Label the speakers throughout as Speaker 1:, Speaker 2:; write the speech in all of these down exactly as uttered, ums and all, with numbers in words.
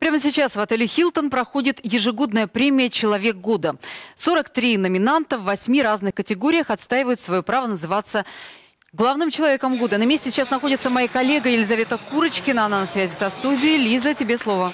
Speaker 1: Прямо сейчас в отеле «Хилтон» проходит ежегодная премия «Человек года». сорок три номинанта в восьми разных категориях отстаивают свое право называться главным человеком года. На месте сейчас находится моя коллега Елизавета Курочкина. Она на связи со студией. Лиза, тебе слово.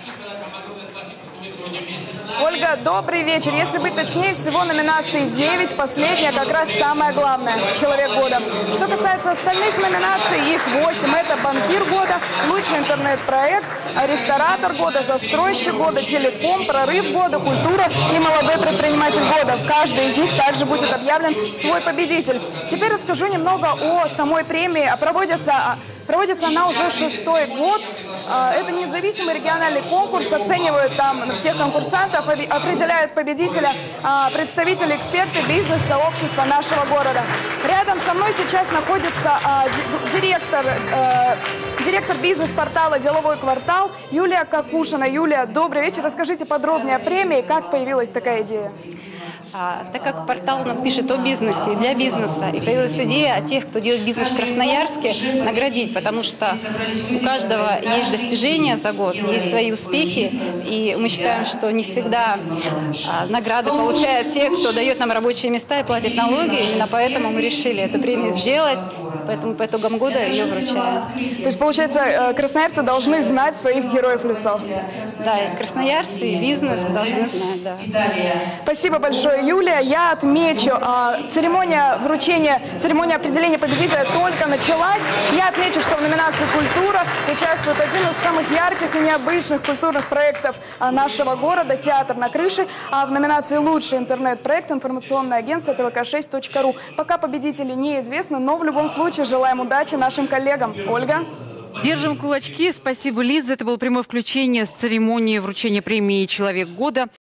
Speaker 2: Ольга, добрый вечер. Если быть точнее, всего номинаций девять. Последняя как раз самая главная – «Человек года». Что касается остальных номинаций, их восемь. Это «Банкир года», «Лучший интернет-проект», «Ресторатор года», «Застройщик года», «Телеком», «Прорыв года», «Культура» и «Молодой предприниматель года». В каждой из них также будет объявлен свой победитель. Теперь расскажу немного о самой премии. Проводится... Проводится она уже шестой год. Это независимый региональный конкурс. Оценивают там всех конкурсантов, определяют победителя представители, эксперты бизнес-сообщества нашего города. Рядом со мной сейчас находится директор, директор бизнес-портала «Деловой квартал» Юлия Какушина. Юлия, добрый вечер. Расскажите подробнее о премии, как появилась такая идея.
Speaker 3: А, так как портал у нас пишет о бизнесе, для бизнеса, и появилась идея о тех, кто делает бизнес в Красноярске, наградить, потому что у каждого есть достижения за год, есть свои успехи, и мы считаем, что не всегда а, награды получают те, кто дает нам рабочие места и платит налоги, именно поэтому мы решили эту премию сделать, поэтому по итогам года ее вручаем.
Speaker 2: То есть, получается, красноярцы должны знать своих героев лица?
Speaker 3: Да, и красноярцы, и бизнес должны знать, да.
Speaker 2: Спасибо большое, Юлия. Я отмечу, а, церемония вручения, церемония определения победителя только началась. Я отмечу, что в номинации «Культура» участвует один из самых ярких и необычных культурных проектов а, нашего города «Театр на крыше», а в номинации «Лучший интернет-проект» информационное агентство тэ вэ ка шесть точка ру. Пока победители неизвестны, но в любом случае желаем удачи нашим коллегам. Ольга.
Speaker 1: Держим кулачки. Спасибо, Лиза. Это было прямое включение с церемонии вручения премии «Человек года».